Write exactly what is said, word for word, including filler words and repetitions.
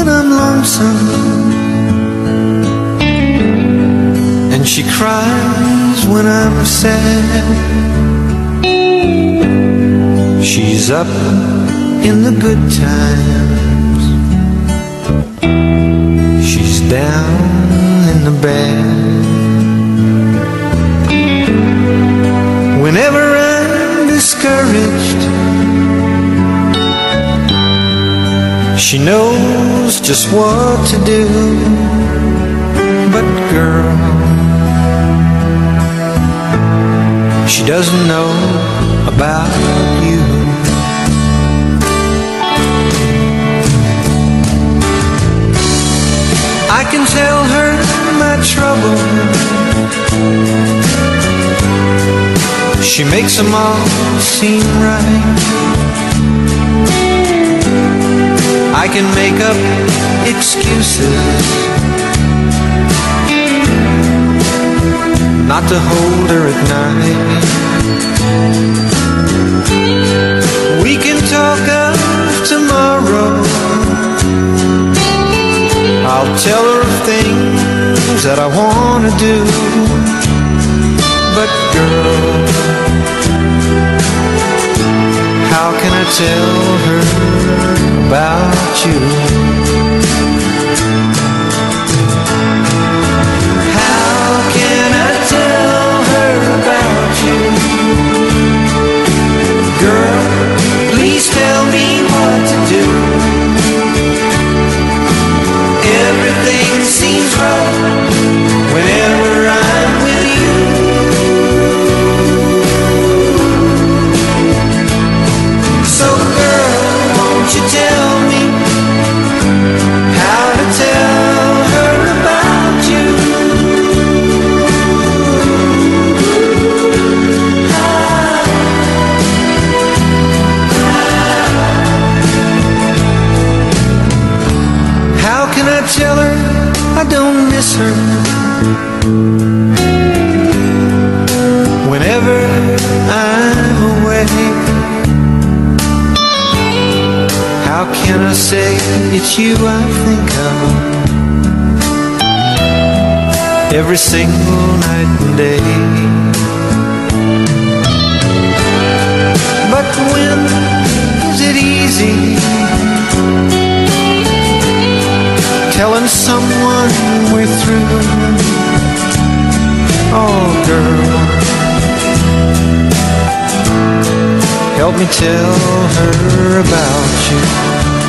when I'm lonesome, and she cries when I'm sad. She's up in the good times, she's down in the bad. Whenever I'm discouraged, she knows just what to do. But girl, she doesn't know about you. I can tell her my trouble, she makes them all seem right. I can make up excuses not to hold her at night. We can talk of tomorrow, I'll tell her things that I want to do. But girl, how can I tell her about you? How can I tell her about you? Girl, please tell me what to do. Everything seems wrong whenever I'm with you. So girl, won't you tell me how to tell her about you? How can I tell her I don't miss her whenever I'm away? How can I say it's you I think of every single night and day? But when is it easy telling someone we're through? Oh girl, help me tell her about you.